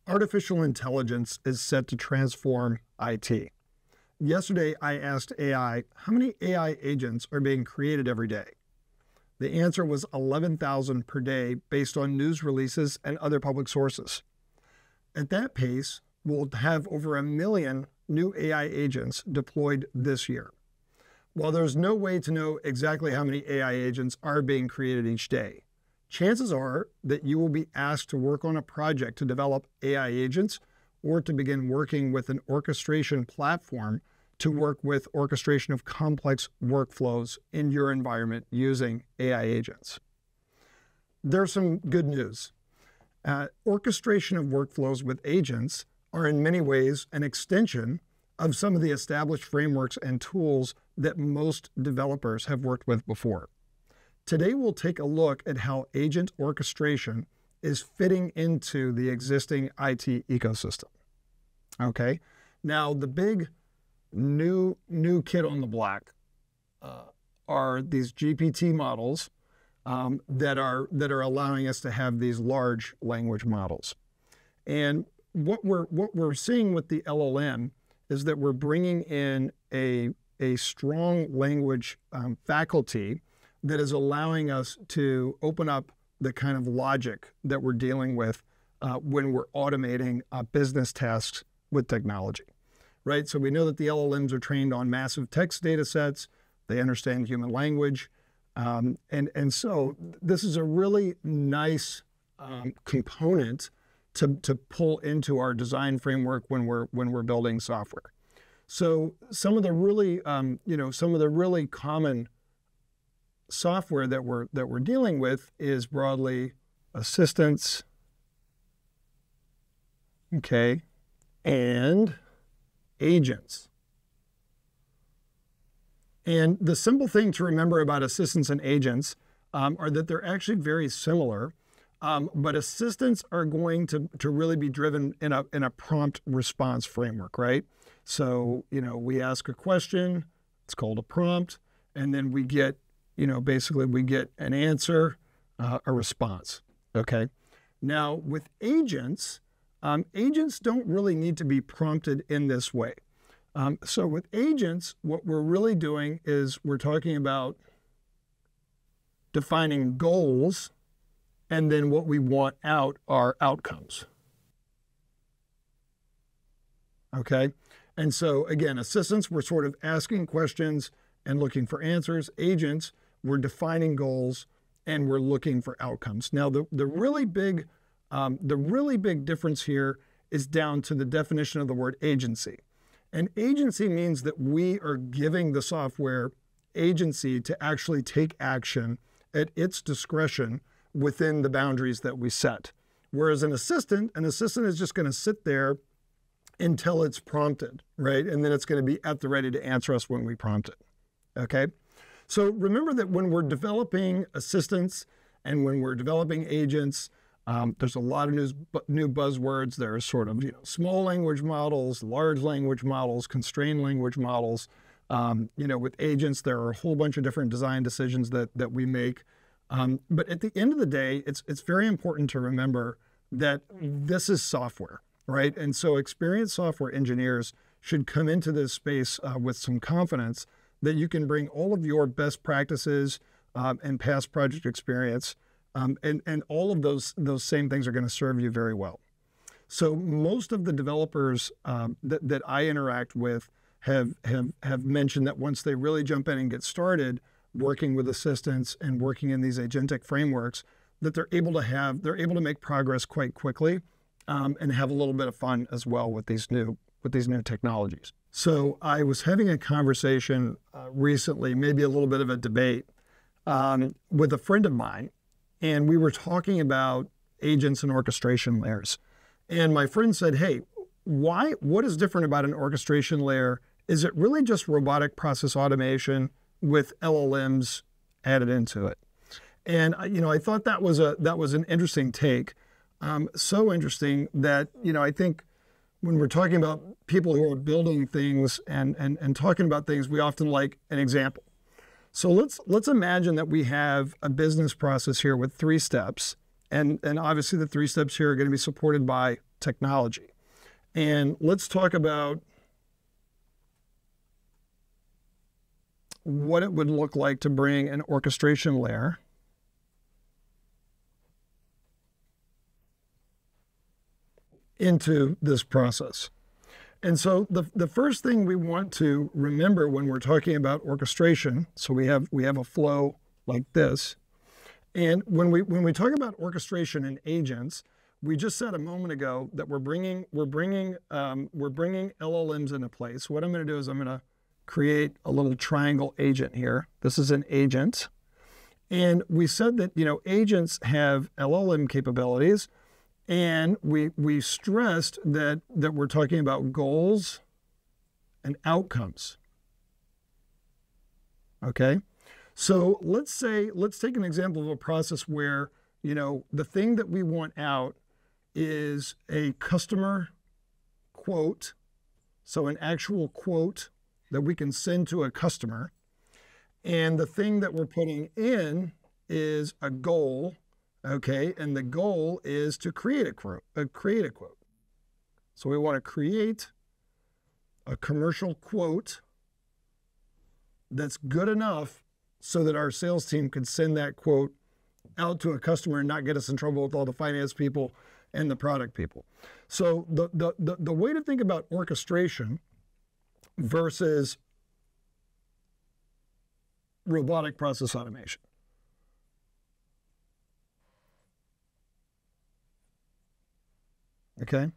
Artificial intelligence is set to transform IT. Yesterday, I asked AI, how many AI agents are being created every day? The answer was 11,000 per day based on news releases and other public sources. At that pace, we'll have over 1 million new AI agents deployed this year. While there's no way to know exactly how many AI agents are being created each day, chances are that you will be asked to work on a project to develop AI agents or to begin working with an orchestration platform to work with orchestration of complex workflows in your environment using AI agents. There's some good news. Orchestration of workflows with agents are in many ways an extension of some of the established frameworks and tools that most developers have worked with before. Today, we'll take a look at how agent orchestration is fitting into the existing IT ecosystem. Okay, now the big new kid on the block are these GPT models that are allowing us to have these large language models. And what we're seeing with the LLM is that we're bringing in a strong language faculty that is allowing us to open up the kind of logic that we're dealing with when we're automating business tasks with technology, right? So we know that the LLMs are trained on massive text data sets. They understand human language. And so this is a really nice component to pull into our design framework when we're building software. So some of the really, some of the really common software that we're dealing with is broadly assistants, okay, and agents. And the simple thing to remember about assistants and agents are that they're actually very similar, but assistants are going to really be driven in a prompt response framework, right? So, we ask a question, it's called a prompt, and then we get basically we get an answer, a response, okay? Now, with agents, agents don't really need to be prompted in this way. So with agents, what we're really doing is we're talking about defining goals, and then what we want out are outcomes, okay? And so, again, assistants, we're sort of asking questions and looking for answers. Agents, we're defining goals and we're looking for outcomes. Now, the really big difference here is down to the definition of the word agency. And agency means that we are giving the software agency to actually take action at its discretion within the boundaries that we set. Whereas an assistant is just going to sit there until it's prompted, right? And then it's going to be at the ready to answer us when we prompt it, okay? So remember that when we're developing assistants and when we're developing agents, there's a lot of new buzzwords. There are sort of small language models, large language models, constrained language models. With agents, there are a whole bunch of different design decisions that we make. But at the end of the day, it's very important to remember that this is software, right? And so experienced software engineers should come into this space with some confidence that you can bring all of your best practices and past project experience, and all of those same things are going to serve you very well. So most of the developers that I interact with have mentioned that once they really jump in and get started working with assistants and working in these agentic frameworks, that they're able to make progress quite quickly and have a little bit of fun as well with these new technologies. So I was having a conversation recently, maybe a little bit of a debate, with a friend of mine, and we were talking about agents and orchestration layers. And my friend said, hey, what is different about an orchestration layer? Is it really just robotic process automation with LLMs added into it? And I thought that was an interesting take. So interesting that I think when we're talking about people who are building things and talking about things, we often like an example. So let's imagine that we have a business process here with 3 steps, and obviously the 3 steps here are going to be supported by technology. And let's talk about what it would look like to bring an orchestration layer into this process. And so the first thing we want to remember when we're talking about orchestration, so we have a flow like this. And when we talk about orchestration and agents, we just said a moment ago that we're bringing LLMs into place. What I'm going to do is I'm going to create a little triangle agent here. This is an agent. And we said that, agents have LLM capabilities. And we stressed that we're talking about goals and outcomes. Okay? So let's take an example of a process where, the thing that we want out is a customer quote, so an actual quote that we can send to a customer. And the thing that we're putting in is a goal. Okay, and the goal is to create a quote. So we want to create a commercial quote that's good enough so that our sales team can send that quote out to a customer and not get us in trouble with all the finance people and the product people. So the way to think about orchestration versus robotic process automation. Okay.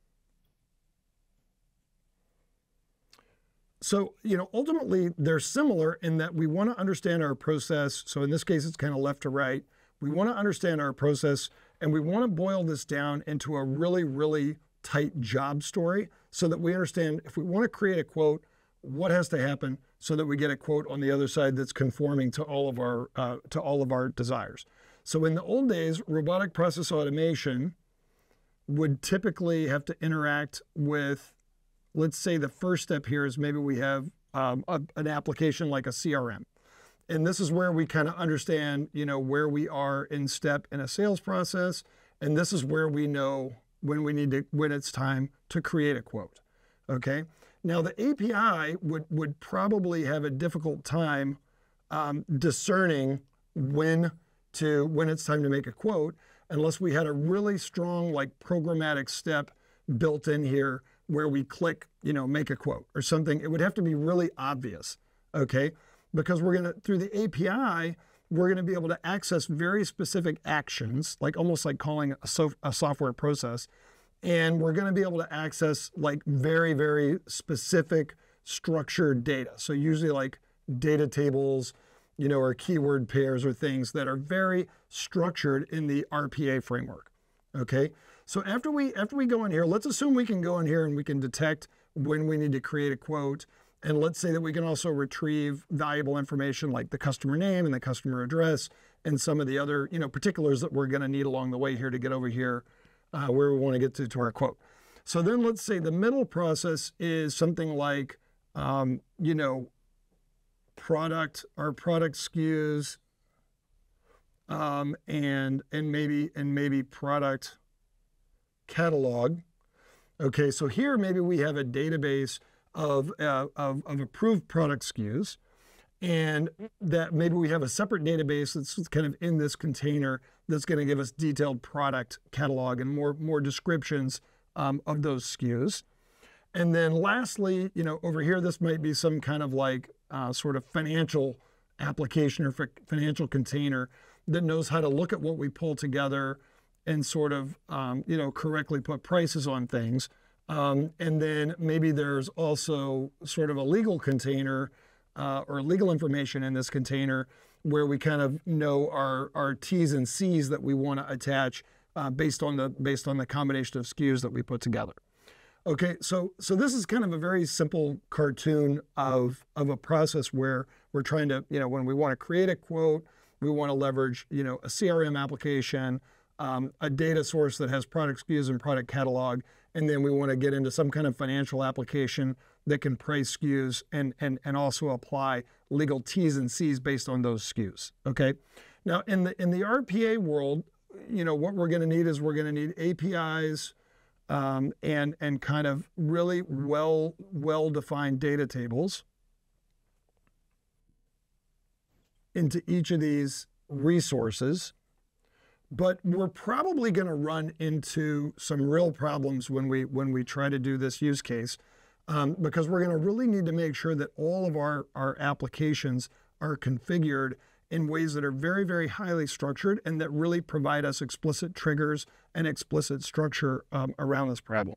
So, ultimately they're similar in that we want to understand our process. So in this case, it's kind of left to right. We want to understand our process and we want to boil this down into a really, really tight job story so that we understand if we want to create a quote, what has to happen so that we get a quote on the other side that's conforming to all of our desires. So in the old days, robotic process automation would typically have to interact with, let's say the first step here is maybe we have an application like a CRM. And this is where we kind of understand, where we are in step in a sales process. And this is where we know when it's time to create a quote. Okay. Now the API would probably have a difficult time discerning when it's time to make a quote, unless we had a really strong programmatic step built in here where we click, make a quote or something. It would have to be really obvious, okay? Because through the API, we're gonna be able to access very specific actions, almost like calling a software process. And we're gonna be able to access very, very specific structured data. So usually data tables, or keyword pairs or things that are very structured in the RPA framework, okay? So after we go in here, let's assume we can go in here and we can detect when we need to create a quote. And let's say that we can also retrieve valuable information like the customer name and the customer address and some of the other, particulars that we're gonna need along the way here to get over here where we wanna get to our quote. So then let's say the middle process is something like, product SKUs, and maybe product catalog. Okay, so here maybe we have a database of approved product SKUs, and that maybe we have a separate database that's kind of in this container that's going to give us detailed product catalog and more descriptions of those SKUs. And then lastly, over here, this might be some kind of sort of financial application or financial container that knows how to look at what we pull together and sort of, correctly put prices on things. And then maybe there's also sort of a legal container or legal information in this container where we kind of know our T's and C's that we want to attach based on the combination of SKUs that we put together. Okay, so this is kind of a very simple cartoon of a process where we're trying to, when we want to create a quote, we want to leverage, a CRM application, a data source that has product SKUs and product catalog, and then we want to get into some kind of financial application that can price SKUs and also apply legal T's and C's based on those SKUs. Okay, now in the RPA world, what we're going to need is we're going to need APIs. and kind of really well-defined data tables into each of these resources. But we're probably going to run into some real problems when we try to do this use case, because we're going to really need to make sure that all of our applications are configured in ways that are very, very highly structured and that really provide us explicit triggers and explicit structure around this problem.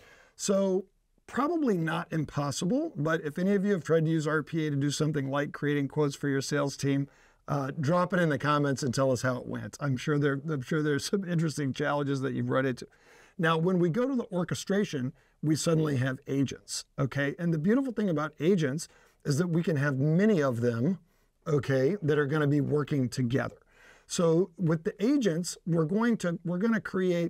So probably not impossible, but if any of you have tried to use RPA to do something like creating quotes for your sales team, drop it in the comments and tell us how it went. I'm sure there's some interesting challenges that you've run into. Now, when we go to the orchestration, we suddenly have agents, okay? And the beautiful thing about agents is that we can have many of them, okay, that are going to be working together. So with the agents, we're going to create,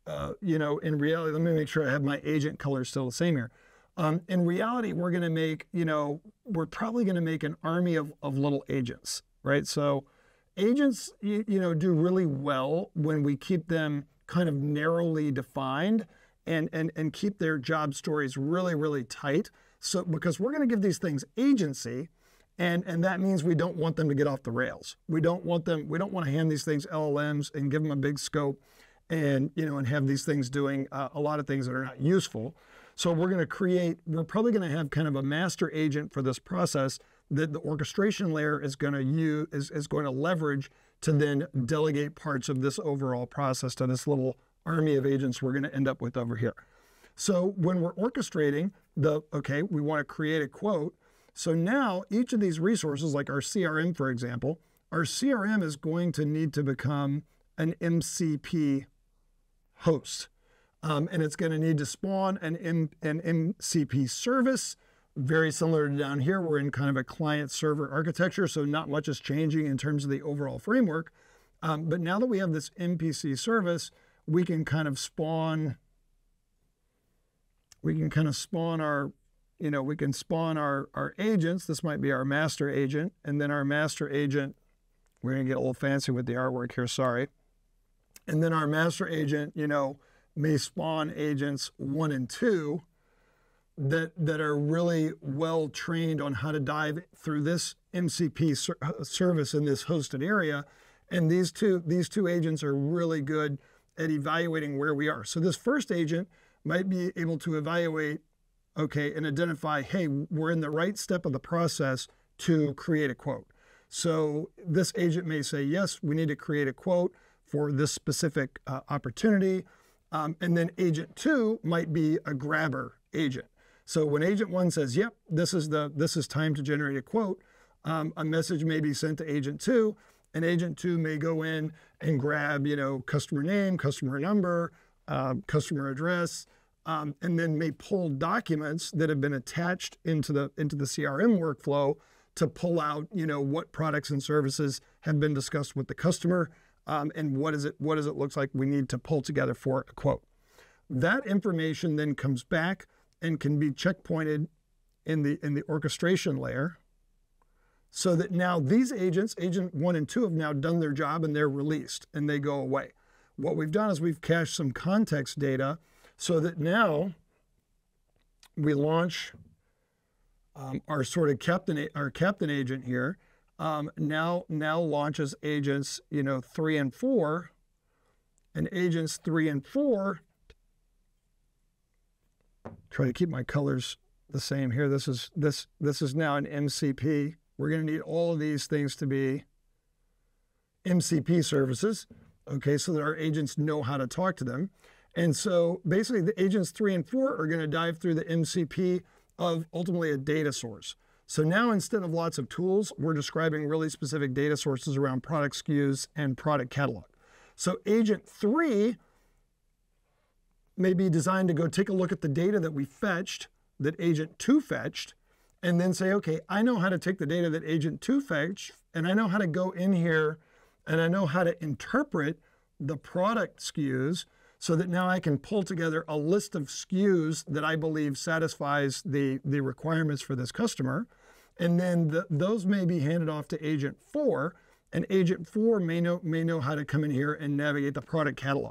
in reality, let me make sure I have my agent color still the same here. In reality, we're going to make, we're probably going to make an army of little agents, right? So agents, do really well when we keep them kind of narrowly defined and keep their job stories really, really tight. So because we're going to give these things agency, and that means we don't want them to get off the rails. We don't want to hand these things LLMs and give them a big scope and have these things doing a lot of things that are not useful. So we're probably going to have kind of a master agent for this process that the orchestration layer is going to leverage to then delegate parts of this overall process to this little army of agents we're going to end up with over here. So when we're orchestrating we want to create a quote. So now each of these resources, like our CRM, for example, our CRM is going to need to become an MCP host. And it's going to need to spawn an MCP service, very similar to down here. We're in kind of a client-server architecture, so not much is changing in terms of the overall framework. But now that we have this MPC service, we can kind of spawn our agents. This might be our master agent, and then our master agent, we're going to get a little fancy with the artwork here, sorry. And then our master agent, may spawn agents 1 and 2 that are really well trained on how to dive through this MCP service in this hosted area. And these two agents are really good at evaluating where we are. So this first agent might be able to evaluate, and identify, hey, we're in the right step of the process to create a quote. So this agent may say, yes, we need to create a quote for this specific opportunity. And then agent 2 might be a grabber agent. So when agent 1 says, yep, this is time to generate a quote, a message may be sent to agent 2, and agent 2 may go in and grab, customer name, customer number, customer address, and then may pull documents that have been attached into the CRM workflow to pull out, what products and services have been discussed with the customer, and what does it look like we need to pull together for a quote. That information then comes back and can be checkpointed in the orchestration layer, so that now these agents, agent 1 and 2, have now done their job and they're released and they go away. What we've done is we've cached some context data so that now we launch our sort of captain agent here. Now launches agents 3 and 4, and agents 3 and 4. Try to keep my colors the same here. This is now an MCP. We're going to need all of these things to be MCP services, so that our agents know how to talk to them. And so basically the agents 3 and 4 are going to dive through the MCP of ultimately a data source. So now instead of lots of tools, we're describing really specific data sources around product SKUs and product catalog. So agent 3 may be designed to go take a look at the data that we fetched, that agent 2 fetched, and then say, okay, I know how to take the data that agent 2 fetched, and I know how to go in here, and I know how to interpret the product SKUs so that now I can pull together a list of SKUs that I believe satisfies the requirements for this customer. And then those may be handed off to agent 4, and agent 4 may know how to come in here and navigate the product catalog.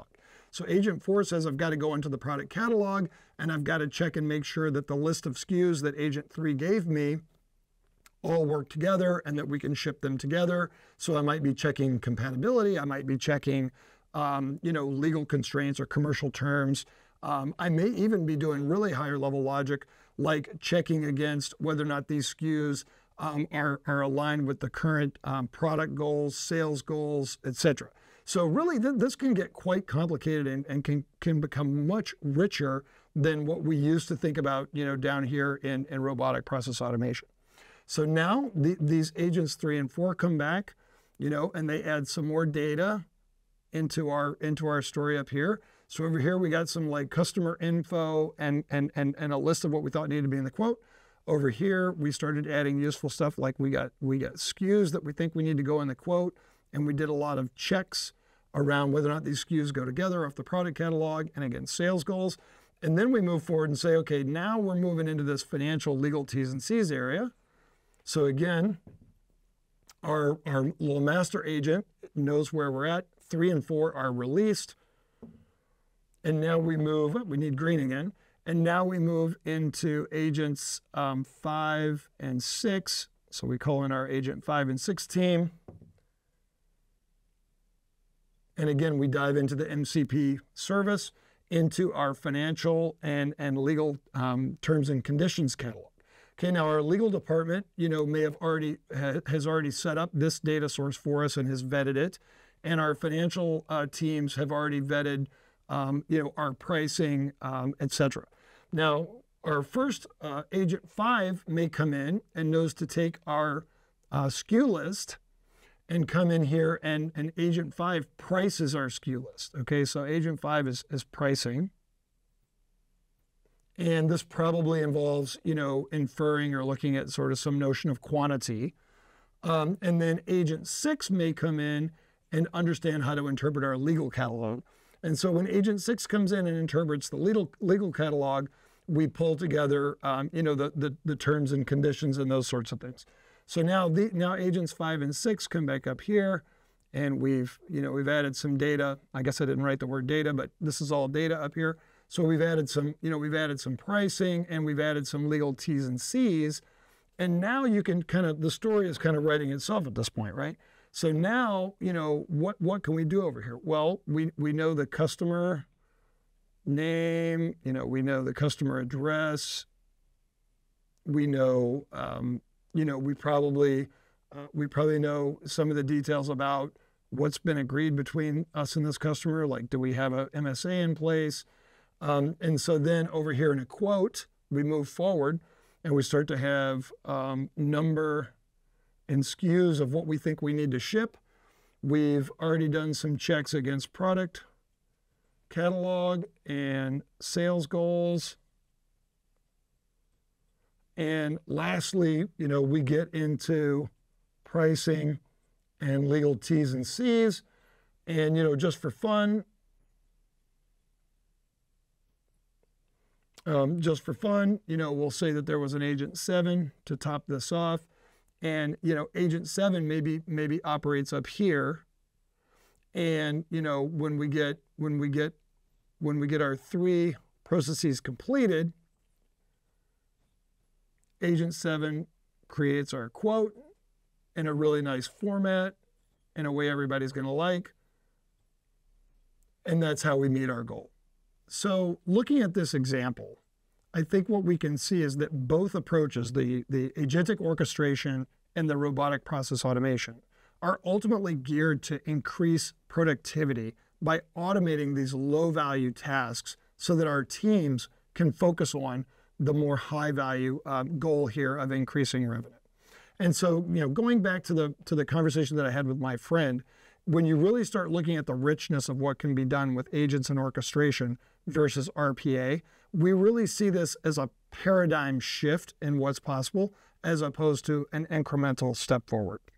So agent 4 says I've got to go into the product catalog and I've got to check and make sure that the list of SKUs that agent 3 gave me all work together and that we can ship them together. So I might be checking compatibility. I might be checking, legal constraints or commercial terms. I may even be doing really higher level logic, like checking against whether or not these SKUs are aligned with the current product goals, sales goals, etc. So really, this can get quite complicated and can become much richer than what we used to think about, down here in robotic process automation. So now these agents 3 and 4 come back, and they add some more data into our story up here. So over here we got some like customer info and a list of what we thought needed to be in the quote. Over here we started adding useful stuff like we got SKUs that we think we need to go in the quote, and we did a lot of checks around whether or not these SKUs go together off the product catalog and against sales goals. And then we move forward and say, okay, now we're moving into this financial legal T's and C's area. So again, our little master agent knows where we're at. 3 and 4 are released. And now we need green again. And now we move into agents 5 and 6. So we call in our agent 5 and 6 team. And again, we dive into the MCP service, into our financial and legal terms and conditions catalog. Okay, now our legal department, has already set up this data source for us and has vetted it. And our financial teams have already vetted, our pricing, etc. Now, our first agent 5 may come in and knows to take our SKU list and come in here and agent 5 prices our SKU list. Okay, so agent 5 is pricing. And this probably involves, inferring or looking at sort of some notion of quantity. And then agent 6 may come in and understand how to interpret our legal catalog. And so when agent 6 comes in and interprets the legal catalog, we pull together, the terms and conditions and those sorts of things. So now agents 5 and 6 come back up here, and we've added some data. I guess I didn't write the word data, but this is all data up here. So we've added some pricing, and we've added some legal T's and C's. And now you can the story is kind of writing itself at this point, right? So now, what can we do over here? Well, we know the customer name, we know the customer address. We know, we probably know some of the details about what's been agreed between us and this customer. Like, do we have a MSA in place? And so then over here in a quote, we move forward and we start to have number and SKUs of what we think we need to ship. We've already done some checks against product catalog and sales goals. And lastly, we get into pricing and legal T's and C's. And, just for fun, we'll say that there was an agent 7 to top this off. And, agent 7 maybe operates up here. And, when we get our 3 processes completed, agent 7 creates our quote in a really nice format, in a way everybody's going to like. And that's how we meet our goal. So looking at this example, I think what we can see is that both approaches, the agentic orchestration and the robotic process automation, are ultimately geared to increase productivity by automating these low-value tasks so that our teams can focus on the more high-value goal here of increasing revenue. And so, going back to the conversation that I had with my friend, when you really start looking at the richness of what can be done with agents and orchestration versus RPA, we really see this as a paradigm shift in what's possible as opposed to an incremental step forward.